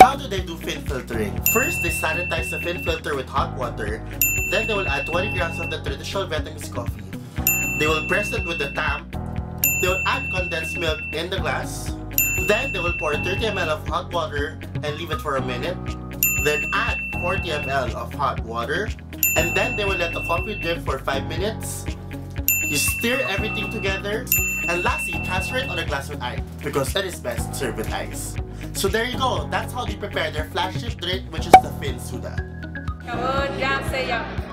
How do they do fin filtering? First, they sanitize the fin filter with hot water. Then they will add 20 grams of the traditional Vietnamese coffee. They will press it with the tap. They will add condensed milk in the glass. Then they will pour 30 ml of hot water and leave it for a minute. Then add 40 ml of hot water. And then they will let the coffee drip for 5 minutes. You stir everything together. And lastly, transfer it on a glass with ice because it is best served with ice. So there you go. That's how they prepare their flagship drink, which is the Phin Sua. Cảm ơn Gam Sejong.